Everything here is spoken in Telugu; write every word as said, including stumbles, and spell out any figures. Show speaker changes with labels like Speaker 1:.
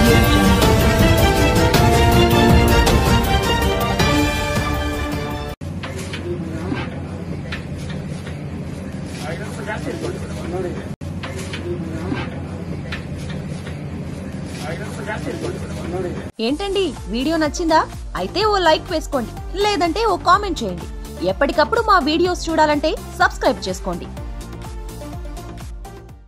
Speaker 1: ఏంటండి వీడియో నచ్చిందా? అయితే ఓ లైక్ వేసుకోండి, లేదంటే ఓ కామెంట్ చేయండి. ఎప్పటికప్పుడు మా వీడియోస్ చూడాలంటే సబ్స్క్రైబ్ చేసుకోండి.